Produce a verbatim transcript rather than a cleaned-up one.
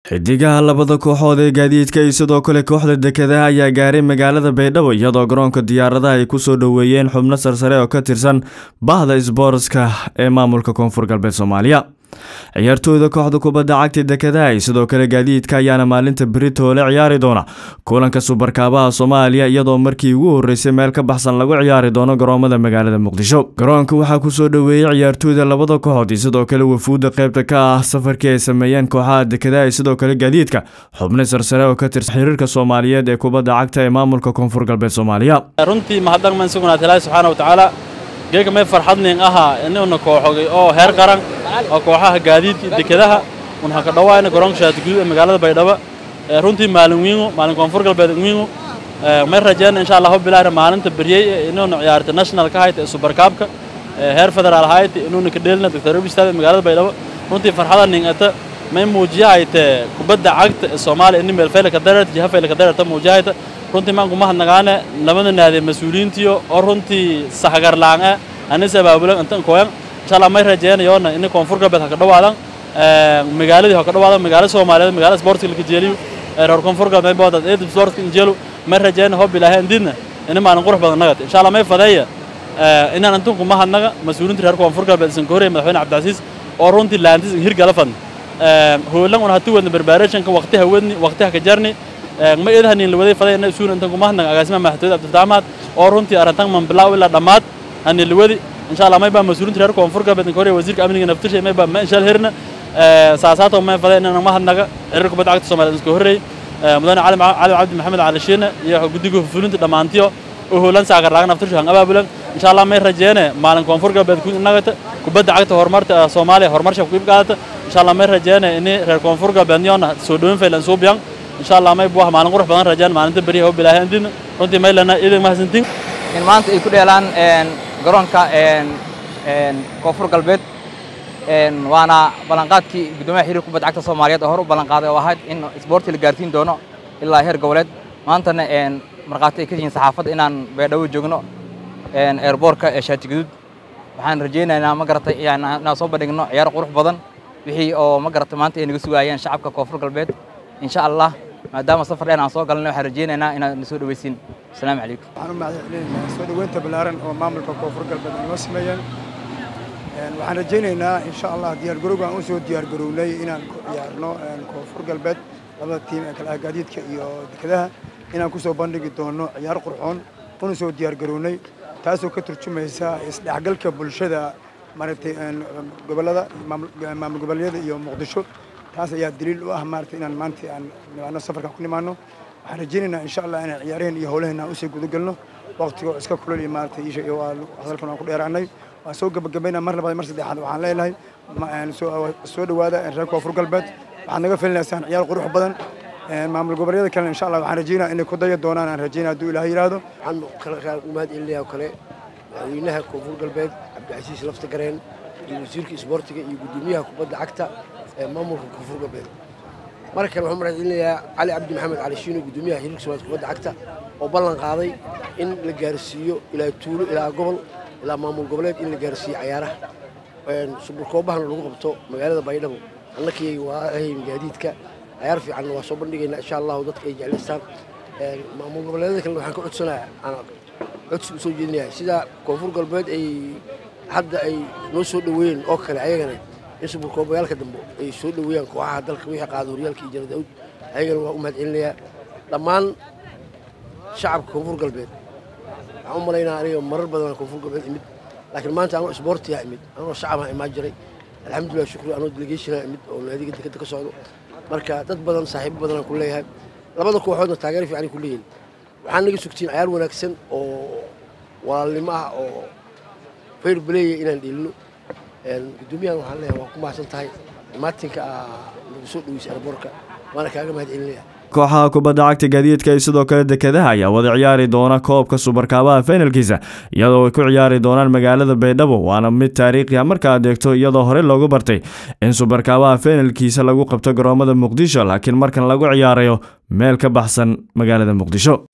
xidigaha labada kooxood ee gaadiidka iyo sidoo kale kooxda dekedaha ayaa gaaray magaalada Baydhabo iyadoo garoonka diyaaradaha ay ku soo dhaweeyeen xubno sarsare oo ka tirsan bahda isboortska ee maamulka Koonfur Galbeed Soomaaliya. ciyaartooyda kooxda kubadda cagta dekedaha iyo sidoo kale gaadiidka ayaana maalinta berito la ciyaari doona kulanka Superkaabaha Soomaaliya iyadoo markii ugu horeysay meel ka baxsan lagu ciyaari doono garoomada magaalada Muqdisho. garoonka waxaa ku soo dhaweeyay ciyaartooyda labada kooxood iyo sidoo kale wafuudda qaybta ka ah safarkii ay sameeyeen kooxaha dekedaha iyo sidoo kale gaadiidka xubno sarsare oo ka tirsan xiriirka Soomaaliyeed ee kubadda cagta ee maamulka Koonfur Galbeed Soomaaliya. runtii mahadnaq man sugnaatay Ilaahay subhanahu wa ta'ala geega may farxadneen aha inuu kooxoogay oo heer qaran oo kooxaha gaadiidka dekedaha una ka dhawaayna garoonka shaati guud ee magaalada Baydhabo runtii maalin weyn maalin Koonfur Galbeed weyn may rajayna insha Allah bilaar maalinta beriyay inuu ciyaarta national ka hay'ad Superkaabka heer federaal hay'ad inuu ka dheelna Doctor Bistaad magaalada Baydhabo runtii farxadan ata may muujiyayte kubadda cagta Soomaaliya in meel fayl ka dareerta jaha fayl ka dareerta muujiyayta runtii maan kuma hadnagaane labada naadi mas'uuliyiintiyo oo runtii saxgar laan ah anisa baabulan intan kooyan insha Allah may rajaynayoona in Koonfur Galbeed ka dhawaadan magaaladii ka dhawaadan magaalada Soomaaliyeed magaalada sportiga ka jeeliyo reer Koonfur Galbeed boodad ee sportiga injeelo may rajayna hob ilaahay indina in maan qurux badan nagad insha Allah may fadeeya inaan intan kuma hadnaga mas'uuliyiinta reer Koonfur Galbeed san koorey madaxweyne Cabdicasiis oo runtii laantis hirgalafan hoolan una hatu wada preparation ka waqtiga wadni waqtiga ka jarni ma idhanin lawaday fadayna isuun intan kuma hadnaga agaasima maxduud Abduldaamaad oo runtii arintan man bilaaw ila dhamaad ani lawadi insha Allah may ba mas'uuliyiinta reer Koonfur Galbeed koorey wasiirka amniga naftiisa may ba ma insha Allah herna saasato ma fadayna ma hadnaga xiriirka kubadda cagta Soomaaliyeed isku horeey mudane cali cali cabdi maxamed cali shiina iyo gudiga fulinta dhamaantiyo oo hoolan saagar laga naftiisa han abaabulan insha Allah may rajayna maalin Koonfur Galbeed ku nagata kubadda cagta horumarta Soomaaliya horumarsha ku qaadata insha Allah may rajayna in reer Koonfur Galbeed yoona soo dhaweyn faylan soo biyan insha Allah may buux maalin qurux badan rajaan maalinta bariyo oo bilaahay indin runtii may lana idin mahadsantiin in maanta ay ku dheelaan een garoonka een een Koonfur Galbeed een waana balanqaadkii gudoomiyaha xiriirka kubadda cagta Soomaaliyeed oo hor u balanqaaday oo ahayd in isboorti la gaarsiin doono ilaa heer goboleed maantana een marqaatay ka yihiin saxaafadda inaan Baydhabo joogno een airportka ee shaati guud waxaan rajaynaynaa ma garatay inaan soo bandhigno ciyaar qurux badan wixii oo ma garatay maanta ay naga sugayaan shacabka Koonfur Galbeed insha Allah maadaama safar dheer aan soo galnay waxaan rajaynaynaa inaan soo dhaweysin assalaamu calaykum waxaan u mahadcelinaynaa soo dhaweynta balaaran oo maamulka Koonfur Galbeed noo sameeyeen waxaan rajaynaynaa insha Allah diyaar garowga aan u soo diyaar garownay inaan ku ciyaarno Koonfur Galbeed labada tiim ee kala gaadiidka iyo dekedaha inaan ku soo bandhigi doono ciyaar qurxoon una soo diyaar garownay taasoo ka turjumaysa isdhexgalka bulshada maaragtay gobolada maamul goboleedyada iyo Muqdisho taas ayaa daliil u ah maartay inaan maanta aan nimaano safarka ku nimaano waxaan rajaynaynaa insha Allah inaan ciyaareen iyo howlaheena u soo gudagalno waqtiga iska kulul iyo maartay iyo hadalkan aan ku dheeraanay waan soo gabagabeynaa mar labaad mar saddexaad waxaan leeyahay soo soo dhawaada reer Koonfur Galbeed waxaan naga filaynaa ciyaar qurux badan maamul goboleedyada kale insha Allah waxaan rajaynayaa inay ku dayo doonaan aan rajaynaa haduu Ilaahay yiraahdo waxaan kala qaad u mahad ilaahay kale madaxweynaha Koonfur Galbeed Cabdicasiis lafta gareen iyo wasiirka isboortiga iyo gudoomiyaha kubadda cagta maamulka Koonfur Galbeed markale waxaan mahadcelinayaa cali cabdi maxamed cali shiino gudoomiyaha xiriirka Soomaaliyeed kubadda cagta oo ballan qaaday in la gaarsiiyo ilaa tuulo ilaa gobol ilaa maamul goboleed in la gaarsiiyo ciyaaraha een Superkaabaha lagu qabto magaalada Baydhabo annakii waa ahayn gaadiidka ciyaar fiican waa soo bandhigaynaa insha Allah dadka ay jeclaysan een maamul goboleedyada kale waxaan ka codsanayaa ana codsi u soo jeedinayaa sida Koonfur Galbeed ay hadda ay noo soo dhaweeyeen oo kale ayagana in Superkaabayaalka dambe ay soo dhaweeyaan kooxaha dalka wixii qaado horyaalka iyo Janada Daawud ayagana waa u mahadcelinayaa dhammaan shacabka Koonfur Galbeed waxaan u maleynaa aniga marar badan Koonfur Galbeed imid laakiin maanta aan isboorti ah imid anoo shacab ah imaan jiray alxamdulillah shukri anoo delegation ah imid oo naadiga dekada ka socdo marka dad badan saaxiibo badan ku leeyahay labada kooxoodna taageero fiican ku leeyihiin waxaan naga sugtiin ciyaar wanaagsan oo walaalnimo ah oo fair play inaan dhilno een gudoomiyaha waxaan leeyahay waa ku mahadsan tahay maatinka lagu soo dhaweysay airportka waana kaaga mahadcelinayaa kooxaha kubadda cagta gaadiidka iyo sidoo kale dekedaha ayaa wada ciyaari doona koobka Superkaabaha finalkiisa iyadoo ay ku ciyaari doonaan magaalada Baydhabo waana mid taariikhi ah marka aad eegto iyadoo hore loogu bartay in Superkaabaha finalkiisa lagu qabto garoomada Muqdisho laakiin markan lagu ciyaarayo meel ka baxsan magaalada Muqdisho.